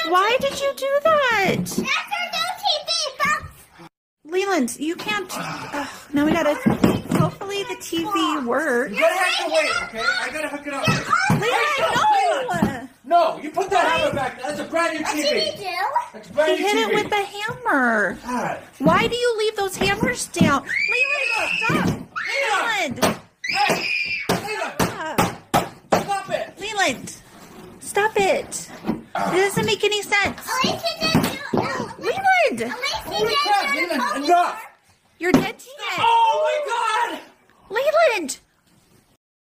Why did you do that? That's our new TV. Leland, you can't. Now we gotta. Hopefully the TV works. You gotta have to wait, okay? I gotta hook it up. Leland, No, you put that hammer back. That's a brand new TV. That's a brand He new hit TV. it with the hammer. God. Why do you leave those hammers down? Leland, stop! Leland! Hey! Leland! Stop it! Leland! Stop it! It doesn't make any sense. Leland! Holy crap, Leland, enough! You're dead to it. Oh my God! Leland!